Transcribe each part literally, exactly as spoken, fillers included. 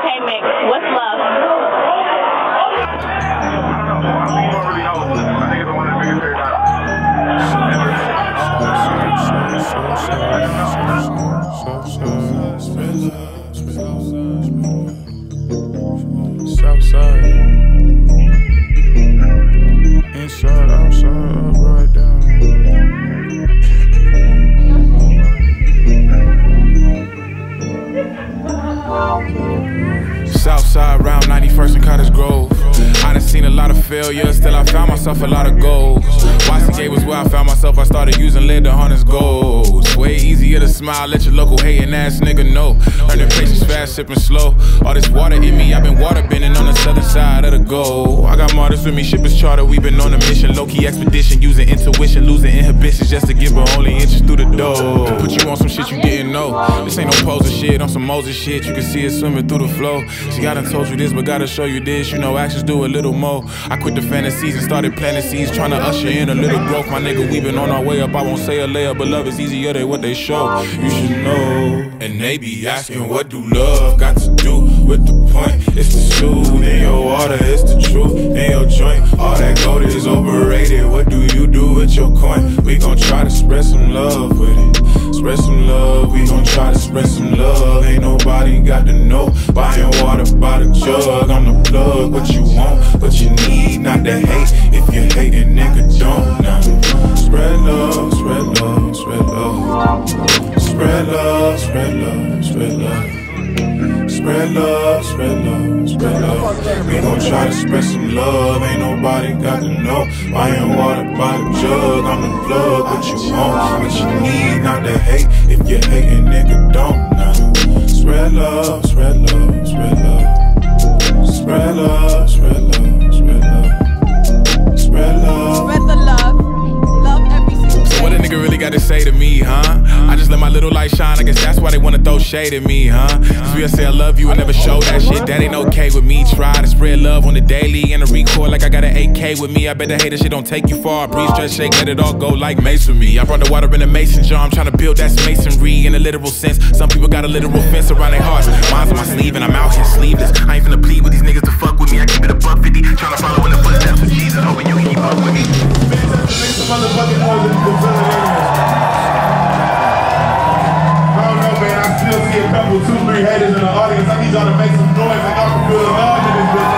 K-Mix, what's love? Southside, inside, outside, up, right down. Southside, round ninety-first and Cottage Grove. I done seen a lot of failure, still I found myself a lot of goals. Y C K was where I found myself, I started using lead to harness goals. Way easier to smile, let your local hating ass nigga know. Learning patience fast, sipping slow. All this water in me, I've been water bending on the southern side of the goal. I got martyrs with me, ship is charter, we been on a mission. Low-key expedition, using intuition, losing inhibitions just to give her only inches through the door. Put you on some shit you didn't know. This ain't no poser shit, on some Moses shit, you can see it swimming through the flow. See, I done told you this, but gotta show you this. You know actions do a little more. I quit the fantasies and started planting seeds, trying to usher in a little growth. My nigga, we been on our way up. I won't say a layup, but love is easier than what they show. You should know. And they be asking, what do love got to do with the point? It's the soothe in your water, it's the truth in your joint. All that gold is overrated. What do you do with your coin? We gon' try to spread some love with it. Spread some love, we gon' try to spread some love. Ain't nobody got to know. Buying water by the jug, I'm the plug. What you want, what you need, not to hate. If you hating, nigga, don't now. Spread love, spread love, spread love. Spread love, spread love, spread love. Spread love, spread love, spread love. We gon' try to spread some love. Ain't nobody got to know. Buying water by the jug, I'm the plug. What you want, what you need, not to hate. If you hating, nigga, don't now. Spread love, spread love, spread love. Spread love, spread love, spread love. Spread love. Spread the love. Love every single day. So what a nigga really got to say to me, huh? I just let my little light shine. I guess that's why they wanna throw shade at me, huh? Cause we'll say I love you and never show that shit. That ain't okay with me. Try to spread love on the daily and a record like I got an A K with me. I bet the hater shit don't take you far. Breeze, just shake, let it all go like mace with me. I brought the water in a mason jar. I'm trying to build that masonry in a literal sense. Some people got a literal fence around their hearts. Mine's on my sleeve and I'm out here sleeveless. I ain't finna plead with these niggas to fuck with me. I keep it a buck fifty, trying to follow in the footsteps of Jesus, hoping you can keep up with me. I still see a couple, two, three haters in the audience. I need y'all to make some noise like y'all can feel the love in this bitch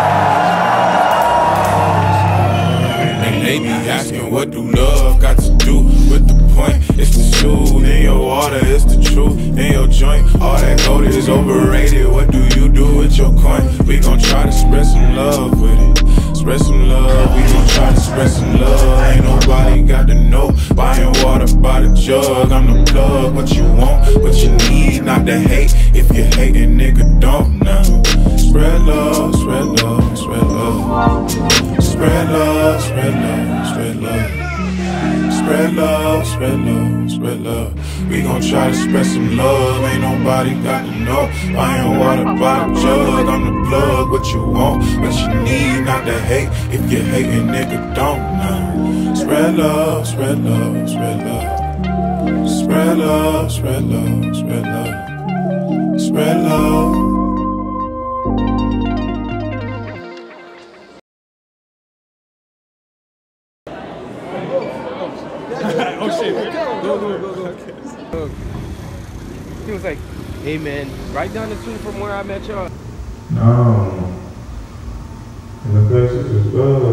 right now. And they be asking, what do love got to do with the point? It's the soothe in your water, it's the truth in your joint. All that gold is overrated. What do you do with your coin? We gon' try to spread some love with it. Spread some love, we gon' try to spread some love. Ain't nobody got to know. Buying water by the jug, I'm the plug. What you want, what you need, not to hate. If you hating, nigga, don't now. Spread love, spread love, spread love. Spread love, spread love, spread love. Spread love, spread love, spread love. We gon' try to spread some love. Ain't nobody got to know. Buying water by the jug, I'm the plug. What you want, what you need, not to hate. If you hating, nigga, don't now. Spread love, spread love, spread love. Spread love, spread love, spread love. Spread love. Oh shit. Go, go, go, go. Okay. He was like, hey man, write down the tune from where I met y'all. No. And the best is love.